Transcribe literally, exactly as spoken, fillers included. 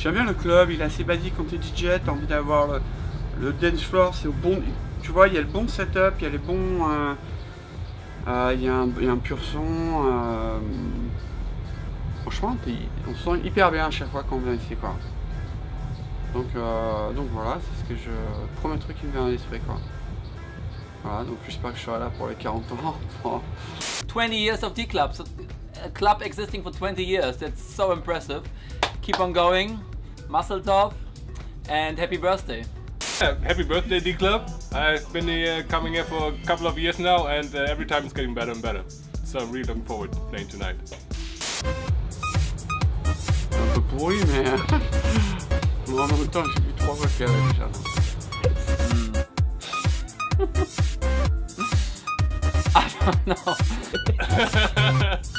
J'aime bien le club, il est assez basique quand t'es D J, t'as envie d'avoir le, le dance floor, c'est au bon... Tu vois, il y a le bon setup, il y a les bons... Euh, euh, il, y a un, il y a un pur son... Euh, franchement, on se sent hyper bien à chaque fois qu'on vient ici, quoi. Donc, euh, donc voilà, c'est ce que je... Le premier truc qui me vient à l'esprit, quoi. Voilà, donc j'espère que je serai là pour les quarante ans. twenty years of D-Club, so a club existing for twenty years, that's so impressive. Keep on going, Mazel Tov, and happy birthday. Yeah, happy birthday D-Club. I've been here, coming here for a couple of years now, and uh, every time it's getting better and better. So I'm really looking forward to playing tonight. Un peu pourri, mais moi en même temps j'ai bu trois fois qu'il y avait déjà. I don't know.